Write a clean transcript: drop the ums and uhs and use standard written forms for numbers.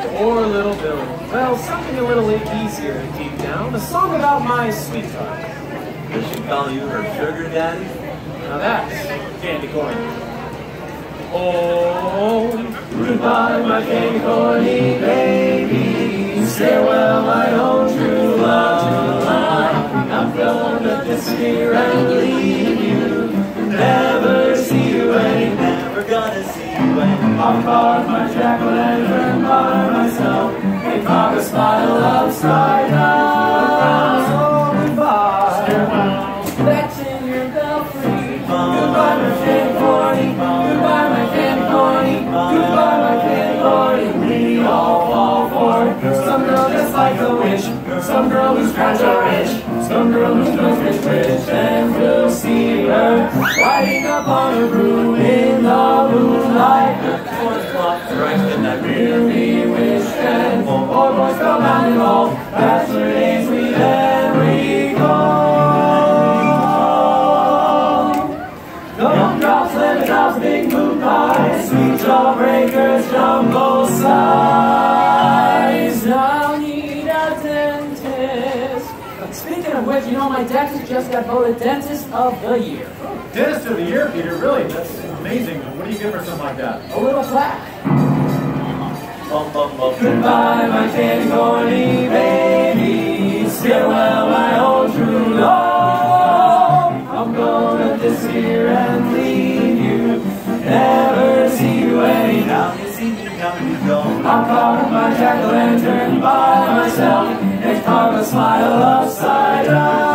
Poor little Billy. Well, something a little easier to keep down. A song about my sweetheart. Does she call you her sugar daddy? Now that's candy corn. Oh, goodbye, my candy corny baby. Farewell, my own true love. I'm gonna disappear and leave you. Never see you again. Never gonna see you again. I'll carve my jack-o'-lantern by myself and carve a smile upside down. Oh, goodbye. That's in your belfry. Goodbye, my candy corny. Goodbye, my candy corny. Goodbye, my candy corny. We all fall for it. Some girl just like a witch. Some girl whose crimes are rich. Some girl whose nose is rich. And we'll see her riding up on a broom in the moonlight. Right in that Really wish and more boys come out and all. That's the days we then recall. Gumdrops, lemon drops, big moon pies, sweet jawbreakers, jumbo size. Now need a dentist. Speaking of which, you know, my dentist just got voted Dentist of the Year. Dentist of the Year, Peter, really? That's amazing. What do you get for something like that? A little plaque. Bum, bum, bum. Goodbye, my candy corny baby. Farewell, my old true love. I'm gonna disappear and leave you. Never see you again. Now you see me, now you go. I'll carve my jack-o'-lantern by myself and carve a smile upside down.